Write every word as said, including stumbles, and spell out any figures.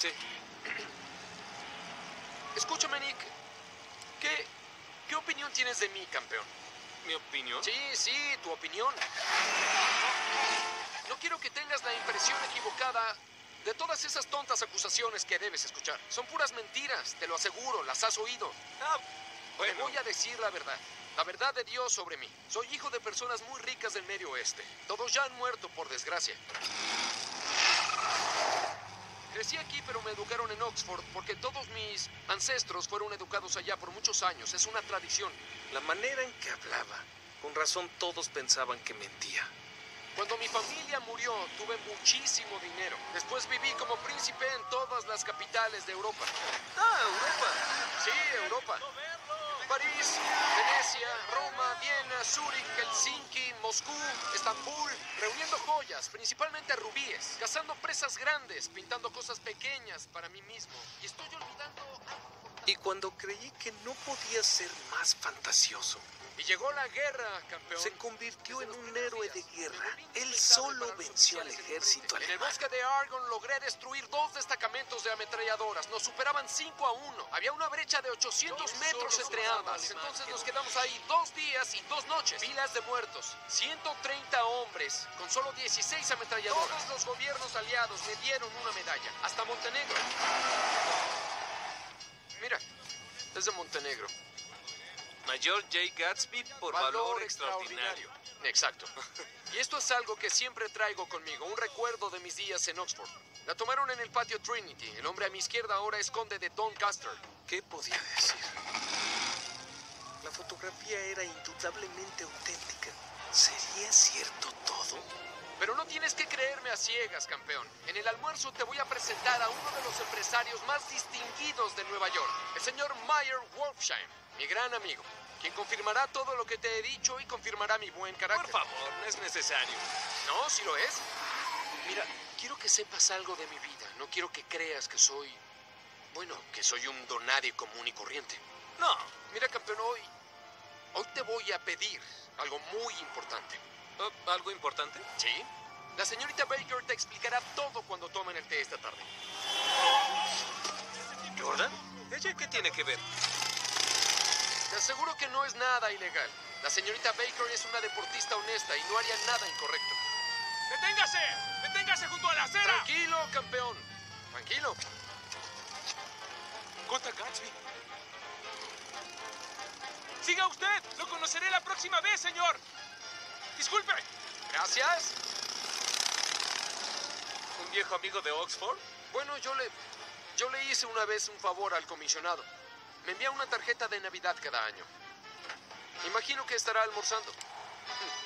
Sí. Escúchame, Nick. ¿Qué, ¿Qué opinión tienes de mí, campeón? ¿Mi opinión? Sí, sí, tu opinión. No quiero que tengas la impresión equivocada de todas esas tontas acusaciones que debes escuchar. Son puras mentiras, te lo aseguro, las has oído. Ah, Te bueno. voy a decir la verdad. La verdad de Dios sobre mí. Soy hijo de personas muy ricas del Medio Oeste. Todos ya han muerto, por desgracia. Crecí aquí, pero me educaron en Oxford porque todos mis ancestros fueron educados allá por muchos años. Es una tradición. La manera en que hablaba. Con razón todos pensaban que mentía. Cuando mi familia murió, tuve muchísimo dinero. Después viví como príncipe en todas las capitales de Europa. ¡Ah, Europa! Sí, Europa. París, Venecia, Roma, Viena, Zúrich, Helsinki, Moscú, Estambul, reuniendo joyas, principalmente rubíes, cazando presas grandes, pintando cosas pequeñas para mí mismo. Y estoy olvidando algo importante. Y cuando creí que no podía ser más fantasioso, Y llegó la guerra, campeón. se convirtió Desde en los un primeros héroe días, de me guerra. volví Él indispensable solo para los venció al oficiales del ejército frente. En el alemán. bosque de Argonne logré destruir dos destacamentos de ametralladoras. Nos superaban cinco a uno. Había una brecha de ochocientos metros entre ambas. Entonces nos quedamos ahí dos días y dos noches. Filas de muertos. ciento treinta hombres con solo dieciséis ametralladoras. Todos los gobiernos aliados me dieron una medalla. Hasta Montenegro. Mira, es de Montenegro. Mayor J. Gatsby por valor, extraordinario. Exacto. Y esto es algo que siempre traigo conmigo, un recuerdo de mis días en Oxford. La tomaron en el patio Trinity. El hombre a mi izquierda ahora es conde de Doncaster. ¿Qué podía decir? La fotografía era indudablemente auténtica. ¿Sería cierto todo? Pero no tienes que creerme a ciegas, campeón. En el almuerzo te voy a presentar a uno de los empresarios más distinguidos de Nueva York, el señor Meyer Wolfsheim, mi gran amigo, quien confirmará todo lo que te he dicho y confirmará mi buen carácter. Por favor, no es necesario. No, sí lo es. Mira, quiero que sepas algo de mi vida. No quiero que creas que soy... Bueno, que soy un donadie común y corriente. No. Mira, campeón, hoy... Hoy te voy a pedir algo muy importante. Uh, ¿Algo importante? ¿Sí? La señorita Baker te explicará todo cuando tomen el té esta tarde. ¿Jordan? ¿Ella qué tiene que ver? Te aseguro que no es nada ilegal. La señorita Baker es una deportista honesta y no haría nada incorrecto. ¡Deténgase! ¡Deténgase junto a la acera! Tranquilo, campeón. Tranquilo. Contra Gatsby. ¡Siga usted! ¡Lo conoceré la próxima vez, señor! ¡Disculpe! Gracias. ¿Un viejo amigo de Oxford? Bueno, yo le... Yo le hice una vez un favor al comisionado. Me envía una tarjeta de Navidad cada año. Imagino que estará almorzando.